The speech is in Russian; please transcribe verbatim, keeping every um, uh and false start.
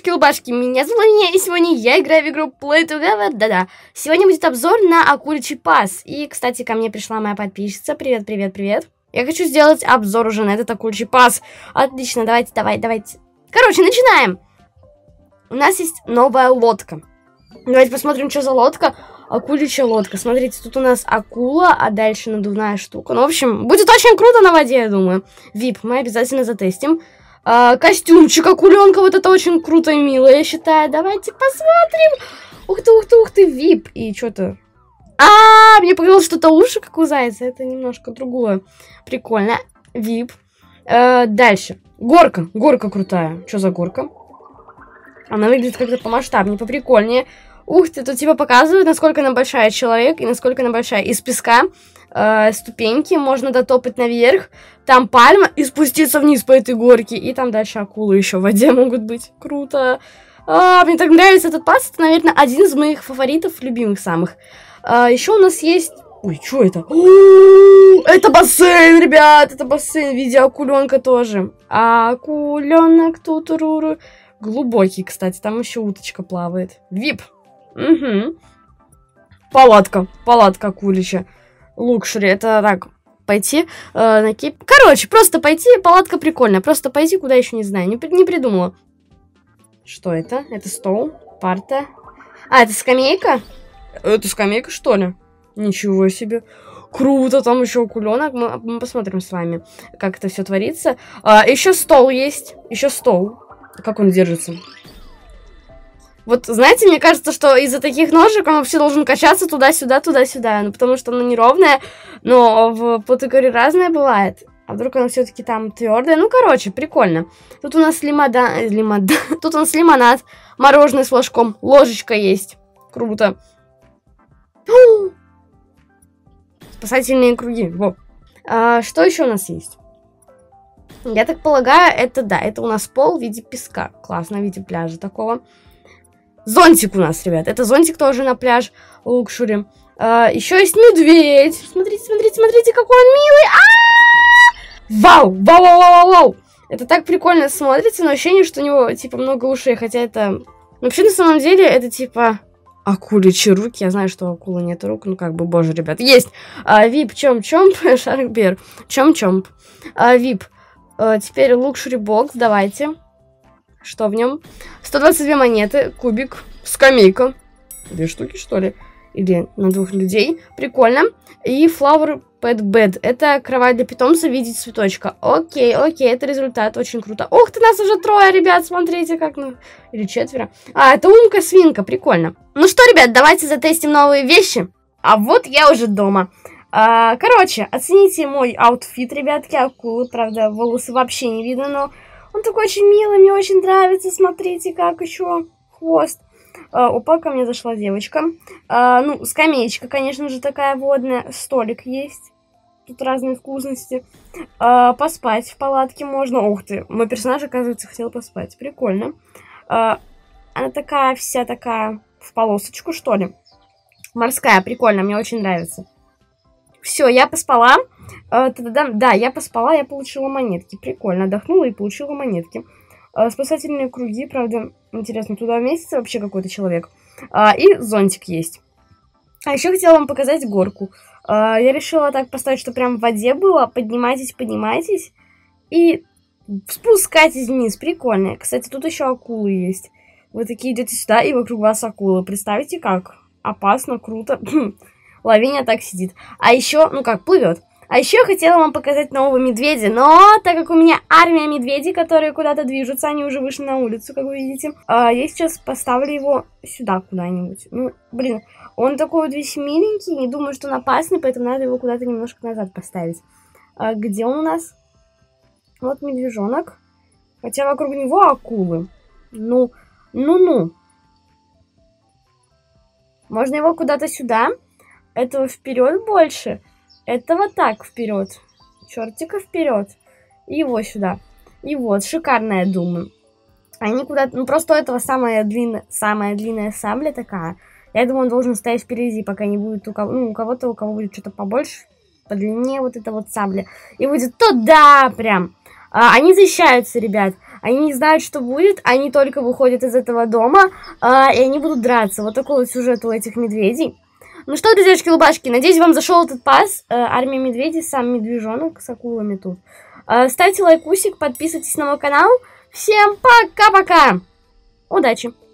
Ребятушки-лбашки, меня зовут Аня, и сегодня я играю в игру Play Together, да-да. Сегодня будет обзор на Акуличий пас. И, кстати, ко мне пришла моя подписчица. Привет, привет, привет. Я хочу сделать обзор уже на этот Акуличий пас. Отлично, давайте, давайте, давайте. Короче, начинаем. У нас есть новая лодка. Давайте посмотрим, что за лодка. Акуличья лодка. Смотрите, тут у нас акула, а дальше надувная штука. Ну, в общем, будет очень круто на воде, я думаю. вип мы обязательно затестим. А, костюмчик акуленка, вот это очень круто и мило, я считаю. Давайте посмотрим. Ух ты, ух ты, ух ты, вип. И что-то... А, мне показалось, что-то уши, как у зайца. Это немножко другое. Прикольно. вип. А, дальше. Горка. Горка крутая. Что за горка? Она выглядит как-то помасштабнее, поприкольнее. Ух ты, тут типа показывают, насколько она большая человек и насколько она большая. Из песка э, ступеньки, можно дотопать наверх. Там пальма и спуститься вниз по этой горке. И там дальше акулы еще в воде могут быть. Круто. А, мне так нравится этот пас. Это, наверное, один из моих фаворитов, любимых самых. А, еще у нас есть... Ой, что это? Это бассейн, ребят! Это бассейн в виде акуленка тоже. Акуленок тутуруру. Глубокий, кстати. Там еще уточка плавает. вип. Угу. Палатка. Палатка акуличья. Лукшери. Это так, пойти э, на кейп. Короче, просто пойти. Палатка прикольная. Просто пойти куда еще не знаю. Не, не придумала. Что это? Это стол. Парта. А, это скамейка? Это скамейка, что ли? Ничего себе. Круто. Там еще акуленок. Мы, мы посмотрим с вами, как это все творится. А, еще стол есть. Еще стол. Как он держится? Вот, знаете, мне кажется, что из-за таких ножек он вообще должен качаться туда-сюда, туда-сюда. Ну, потому что оно неровное, но в плоскогорье разное бывает. А вдруг оно все-таки там твердое? Ну, короче, прикольно. Тут у нас лимода... лимода... Тут у нас лимонад, мороженое с флажком, ложечка есть. Круто. Спасательные круги. Во. А, что еще у нас есть? Я так полагаю, это да, это у нас пол в виде песка. Классно, в виде пляжа такого. Зонтик у нас, ребят. Это зонтик тоже на пляж лукшери. А, еще есть медведь. Смотрите, смотрите, смотрите, какой он милый. А-а-а! Вау, вау, вау, вау, вау. Это так прикольно смотрится, но ощущение, что у него типа много ушей, хотя это... Но вообще на самом деле это типа акуличьи руки. Я знаю, что у акулы нет рук, ну как бы, боже, ребят. Есть. А, вип, чомп-чомп, шарик-бер. Чомп-чомп. А, вип. А, теперь лукшери бокс, давайте. Что в нем? сто двадцать две монеты, кубик, скамейка. Две штуки, что ли? Или на двух людей. Прикольно. И flower pet bed. Это кровать для питомца в виде цветочка. Окей, окей, это результат. Очень круто. Ух ты, нас уже трое, ребят, смотрите, как... Ну... Или четверо. А, это умка-свинка, прикольно. Ну что, ребят, давайте затестим новые вещи. А вот я уже дома. А, короче, оцените мой аутфит, ребятки. Акулы, правда, волосы вообще не видно, но... Он такой очень милый, мне очень нравится. Смотрите, как еще хвост. А, опа, ко мне зашла девочка. А, ну, скамеечка, конечно же, такая водная. Столик есть. Тут разные вкусности. А, поспать в палатке можно. Ух ты, мой персонаж, оказывается, хотел поспать. Прикольно. А, она такая вся такая в полосочку, что ли. Морская, прикольно, мне очень нравится. Все, я поспала. А, да, я поспала, я получила монетки. Прикольно, отдохнула и получила монетки. А, спасательные круги, правда, интересно, туда вместится вообще какой-то человек. А, и зонтик есть. А еще хотела вам показать горку. А, я решила так поставить, что прям в воде было. Поднимайтесь, поднимайтесь. И спускайтесь вниз. Прикольно. Кстати, тут еще акулы есть. Вы такие идете сюда, и вокруг вас акулы. Представьте, как опасно, круто. Лавиния так сидит. А еще, ну как, плывет. А еще я хотела вам показать нового медведя. Но так как у меня армия медведей, которые куда-то движутся, они уже вышли на улицу, как вы видите. А, я сейчас поставлю его сюда куда-нибудь. Ну, блин, он такой вот весь миленький. Не думаю, что он опасный, поэтому надо его куда-то немножко назад поставить. А, где он у нас? Вот медвежонок. Хотя вокруг него акулы. Ну, ну-ну. Можно его куда-то сюда. Этого вперед больше. Этого так вперед. Чертика вперед. И его сюда. И вот, шикарно, я думаю. Они куда-то... Ну, просто у этого самая длинная, самая длинная сабля такая. Я думаю, он должен стоять впереди, пока не будет у кого... Ну, у кого-то, у кого будет что-то побольше, подлиннее вот эта вот сабля. И будет туда прям. А, они защищаются, ребят. Они не знают, что будет, они только выходят из этого дома, а, и они будут драться. Вот такой вот сюжет у этих медведей. Ну что, друзьяшки-лубашки, надеюсь, вам зашел этот пас. Э, армия медведей, сам медвежонок с акулами тут. Э, ставьте лайкусик, подписывайтесь на мой канал. Всем пока-пока! Удачи!